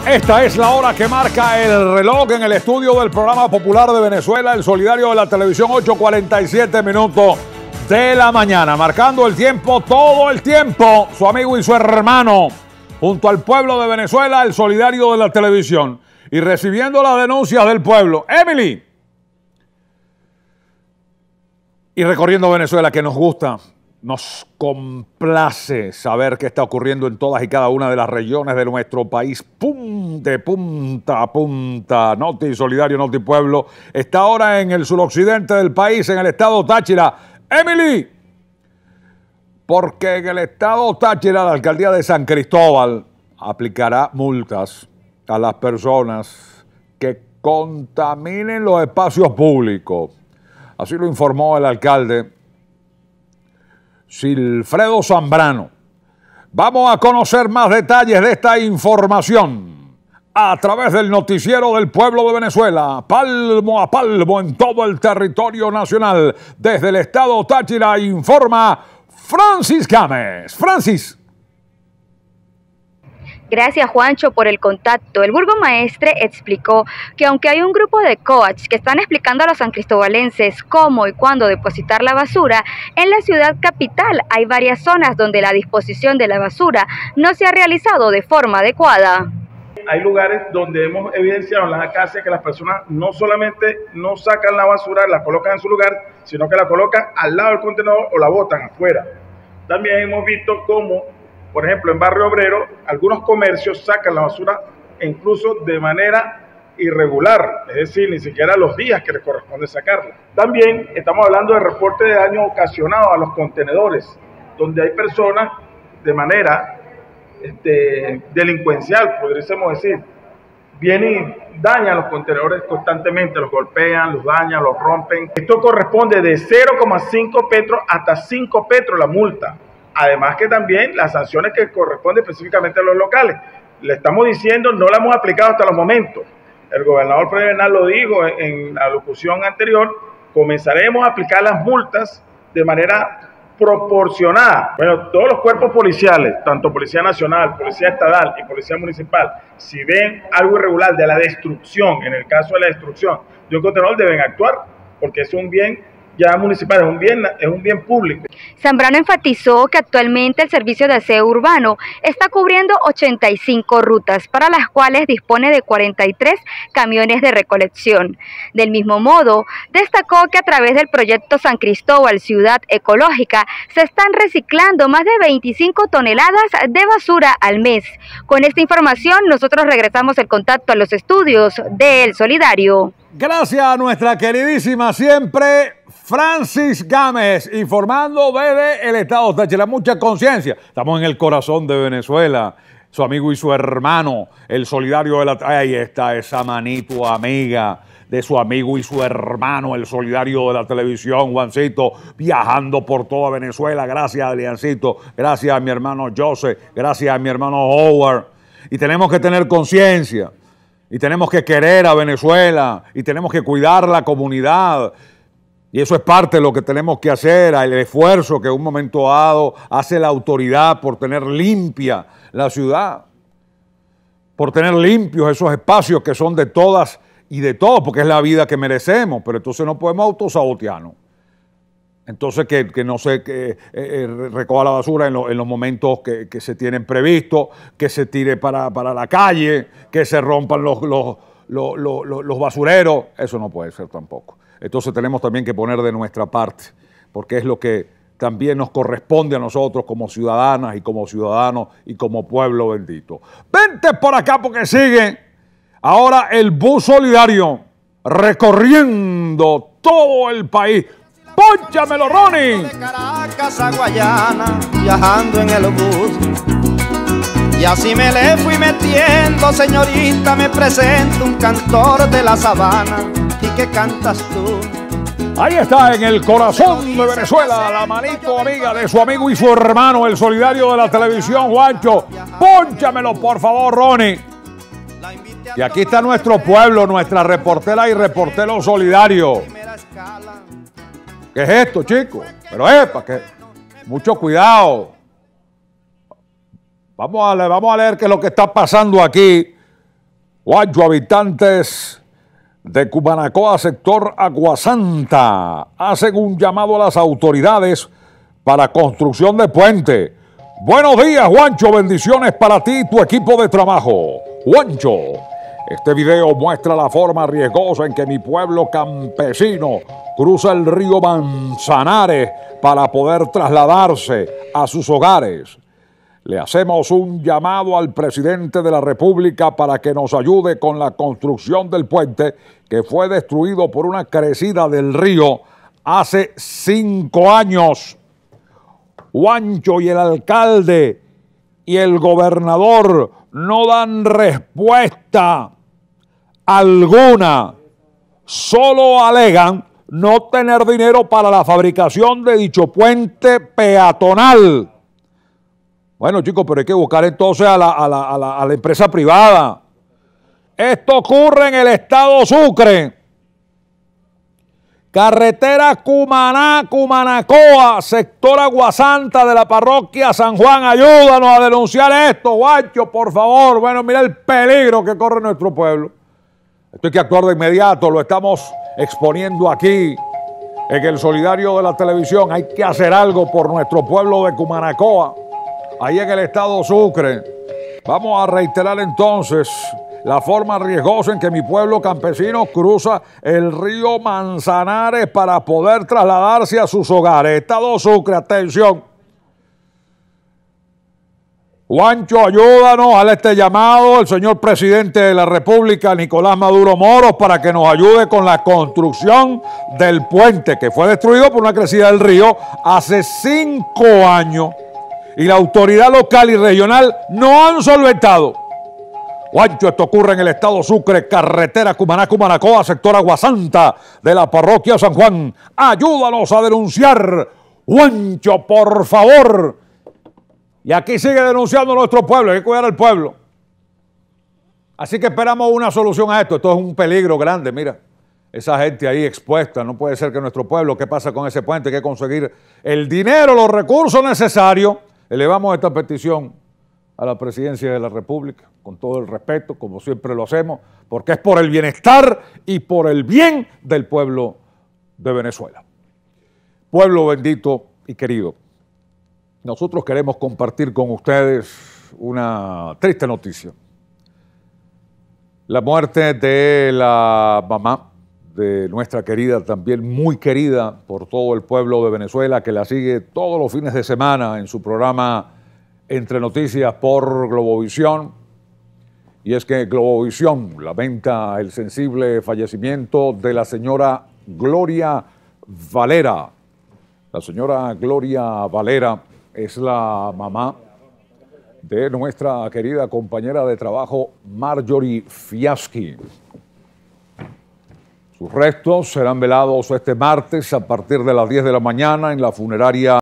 Esta es la hora que marca el reloj en el estudio del programa popular de Venezuela, El Solidario de la Televisión, 8:47 minutos de la mañana. Marcando el tiempo, todo el tiempo, su amigo y su hermano, junto al pueblo de Venezuela, El Solidario de la Televisión. Y recibiendo las denuncias del pueblo, Emily. Y recorriendo Venezuela, que nos gusta. Nos complace saber qué está ocurriendo en todas y cada una de las regiones de nuestro país. De punta a punta. Noti Solidario, Noti Pueblo. Está ahora en el suroccidente del país, en el estado Táchira. Emily. Porque en el estado Táchira, la alcaldía de San Cristóbal aplicará multas a las personas que contaminen los espacios públicos. Así lo informó el alcalde Silfredo Zambrano. Vamos a conocer más detalles de esta información a través del noticiero del pueblo de Venezuela, palmo a palmo en todo el territorio nacional. Desde el estado Táchira informa Francis Gámez. Francis. Gracias, Juancho, por el contacto. El burgomaestre explicó que aunque hay un grupo de coach que están explicando a los sancristobalenses cómo y cuándo depositar la basura, en la ciudad capital hay varias zonas donde la disposición de la basura no se ha realizado de forma adecuada. Hay lugares donde hemos evidenciado en las acacias que las personas no solamente no sacan la basura, la colocan en su lugar, sino que la colocan al lado del contenedor o la botan afuera. También hemos visto cómo, por ejemplo, en Barrio Obrero, algunos comercios sacan la basura incluso de manera irregular, es decir, ni siquiera los días que les corresponde sacarla. También estamos hablando de reporte de daño ocasionado a los contenedores, donde hay personas de manera delincuencial, podríamos decir, vienen y dañan los contenedores constantemente, los golpean, los dañan, los rompen. Esto corresponde de 0,5 petros hasta 5 petros la multa. Además que también las sanciones que corresponden específicamente a los locales. Le estamos diciendo, no la hemos aplicado hasta los momentos. El gobernador Freddy Bernal lo dijo en la locución anterior, comenzaremos a aplicar las multas de manera proporcionada. Bueno, todos los cuerpos policiales, tanto Policía Nacional, Policía Estatal y Policía Municipal, si ven algo irregular de la destrucción, en el caso de la destrucción de un contenedor, deben actuar, porque es un bien ya municipal, es un bien público. Zambrano enfatizó que actualmente el servicio de aseo urbano está cubriendo 85 rutas, para las cuales dispone de 43 camiones de recolección. Del mismo modo, destacó que a través del proyecto San Cristóbal Ciudad Ecológica se están reciclando más de 25 toneladas de basura al mes. Con esta información, nosotros regresamos el contacto a los estudios de El Solidario. Gracias a nuestra queridísima siempre Francis Gámez, informando desde el estado Táchira. Mucha conciencia. Estamos en el corazón de Venezuela. Su amigo y su hermano, el solidario de la... Ahí está esa manito amiga de su amigo y su hermano, el solidario de la televisión, Juancito, viajando por toda Venezuela. Gracias, Aliancito. Gracias a mi hermano Joseph. Gracias a mi hermano Howard. Y tenemos que tener conciencia. Y tenemos que querer a Venezuela. Y tenemos que cuidar la comunidad. Y eso es parte de lo que tenemos que hacer, el esfuerzo que en un momento dado hace la autoridad por tener limpia la ciudad, por tener limpios esos espacios que son de todas y de todos, porque es la vida que merecemos, pero entonces no podemos autosabotearnos. Entonces que no se recoja la basura en los momentos que se tienen previstos, que se tire para la calle, que se rompan los basureros, eso no puede ser tampoco. Entonces tenemos también que poner de nuestra parte, porque es lo que también nos corresponde a nosotros como ciudadanas y como ciudadanos y como pueblo bendito. Vente por acá porque sigue ahora el bus solidario recorriendo todo el país. ¡Pónchamelo, Ronnie! De Caracas a Guayana, viajando en el bus. Y así me le fui metiendo, señorita, me presento un cantor de la sabana. ¿Y qué cantas tú? Ahí está, en el corazón de Venezuela, la manito amiga de su amigo y su hermano, el solidario de la televisión, Juancho. Pónchamelo, por favor, Ronnie. Y aquí está nuestro pueblo, nuestra reportera y reportero solidario. ¿Qué es esto, chicos? Pero para que mucho cuidado. Vamos a leer qué es lo que está pasando aquí Juancho, habitantes de Cumanacoa, sector Aguasanta, hacen un llamado a las autoridades para construcción de puente. Buenos días, Juancho, bendiciones para ti y tu equipo de trabajo. Juancho, este video muestra la forma riesgosa en que mi pueblo campesino cruza el río Manzanares para poder trasladarse a sus hogares. Le hacemos un llamado al presidente de la República para que nos ayude con la construcción del puente que fue destruido por una crecida del río hace 5 años. Juancho, y el alcalde y el gobernador no dan respuesta alguna. Solo alegan no tener dinero para la fabricación de dicho puente peatonal. Bueno, chicos, pero hay que buscar entonces a la empresa privada. Esto ocurre en el estado Sucre. Carretera Cumaná-Cumanacoa, sector Aguasanta de la parroquia San Juan. Ayúdanos a denunciar esto, Juancho, por favor. Bueno, mira el peligro que corre nuestro pueblo. Esto hay que actuar de inmediato, lo estamos exponiendo aquí en el Solidario de la Televisión. Hay que hacer algo por nuestro pueblo de Cumanacoa, ahí en el estado Sucre. Vamos a reiterar entonces la forma riesgosa en que mi pueblo campesino cruza el río Manzanares para poder trasladarse a sus hogares. Estado Sucre, atención. Juancho, ayúdanos, hazle este llamado al señor presidente de la República, Nicolás Maduro Moros, para que nos ayude con la construcción del puente que fue destruido por una crecida del río hace 5 años. Y la autoridad local y regional no han solventado. Juancho, esto ocurre en el estado Sucre, carretera Cumaná-Cumanacoa, sector Aguasanta de la parroquia San Juan. Ayúdanos a denunciar, Juancho, por favor. Y aquí sigue denunciando nuestro pueblo, hay que cuidar al pueblo. Así que esperamos una solución a esto. Esto es un peligro grande, mira. Esa gente ahí expuesta, no puede ser que nuestro pueblo, ¿qué pasa con ese puente? Hay que conseguir el dinero, los recursos necesarios. Elevamos esta petición a la presidencia de la República, con todo el respeto, como siempre lo hacemos, porque es por el bienestar y por el bien del pueblo de Venezuela. Pueblo bendito y querido, nosotros queremos compartir con ustedes una triste noticia. La muerte de la mamá de nuestra querida, también muy querida por todo el pueblo de Venezuela, que la sigue todos los fines de semana en su programa Entre Noticias por Globovisión. Y es que Globovisión lamenta el sensible fallecimiento de la señora Gloria Valera. La señora Gloria Valera es la mamá de nuestra querida compañera de trabajo Marjorie Fiaschi. Sus restos serán velados este martes a partir de las 10 de la mañana en la funeraria